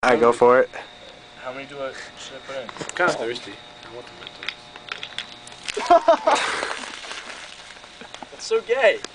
I go for it. How many should I put in? I'm kind of thirsty. I want the Mentos. That's so gay.